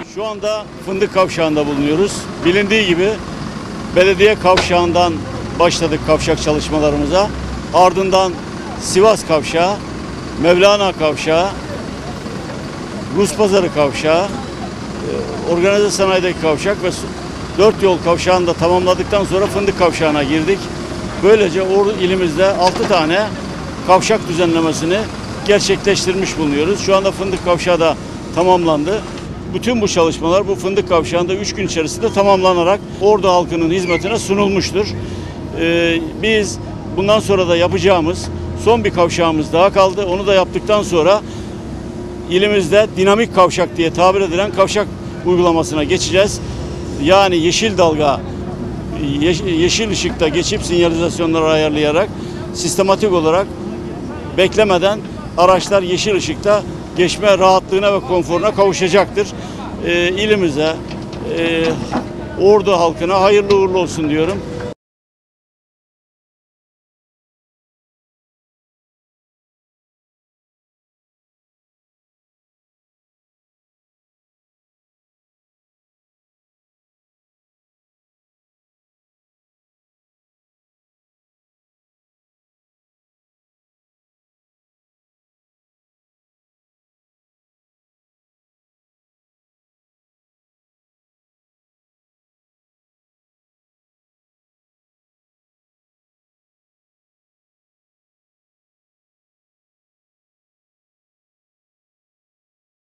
Şu anda Fındık Kavşağı'nda bulunuyoruz. Bilindiği gibi belediye kavşağından başladık kavşak çalışmalarımıza. Ardından Sivas Kavşağı, Mevlana Kavşağı, Rus Pazarı Kavşağı, Organize Sanayi'deki kavşak ve Dört Yol Kavşağı'nı da tamamladıktan sonra Fındık Kavşağı'na girdik. Böylece Ordu ilimizde 6 tane kavşak düzenlemesini gerçekleştirmiş bulunuyoruz. Şu anda Fındık Kavşağı da tamamlandı. Bütün bu çalışmalar bu Fındık Kavşağı'nda 3 gün içerisinde tamamlanarak Ordu halkının hizmetine sunulmuştur. Biz bundan sonra da yapacağımız son bir kavşağımız daha kaldı. Onu da yaptıktan sonra ilimizde dinamik kavşak diye tabir edilen kavşak uygulamasına geçeceğiz. Yani yeşil dalga, yeşil ışıkta geçip sinyalizasyonları ayarlayarak sistematik olarak beklemeden araçlar yeşil ışıkta geçme rahatlığına ve konforuna kavuşacaktır. İlimize, Ordu halkına hayırlı uğurlu olsun diyorum.